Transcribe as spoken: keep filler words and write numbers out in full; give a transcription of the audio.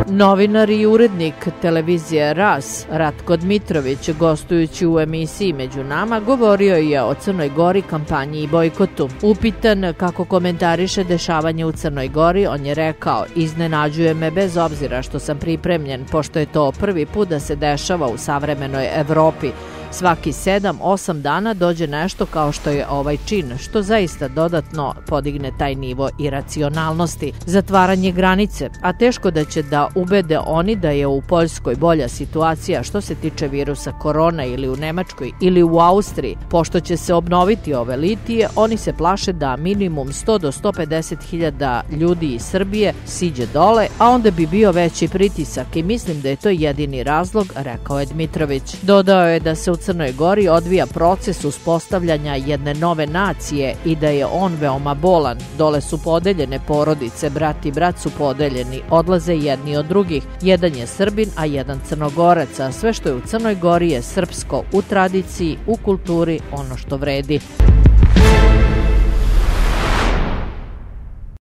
Novinar i urednik televizije RAS Ratko Dmitrović, gostujući u emisiji Među nama, govorio je o Crnoj Gori, kampanji i bojkotu. Upitan kako komentariše dešavanje u Crnoj Gori, on je rekao: "Iznenađuje me bez obzira što sam pripremljen, pošto je to prvi put da se dešava u savremenoj Evropi. Svaki sedam, osam dana dođe nešto kao što je ovaj čin, što zaista dodatno podigne taj nivo iracionalnosti. Zatvaranje granice, a teško da će da ubede oni da je u Poljskoj bolja situacija što se tiče virusa korona ili u Nemačkoj ili u Austriji. Pošto će se obnoviti ove litije, oni se plaše da minimum sto do sto pedeset hiljada ljudi iz Srbije siđe dole, a onda bi bio veći pritisak i mislim da je to jedini razlog", rekao je Dmitrović. Dodao je da se u Crnoj Gori odvija proces uspostavljanja jedne nove nacije i da je on veoma bolan. Dole su podeljene porodice, brat i brat su podeljeni, odlaze jedni od drugih. Jedan je Srbin, a jedan Crnogorac, a sve što je u Crnoj Gori je srpsko, u tradiciji, u kulturi, ono što vredi.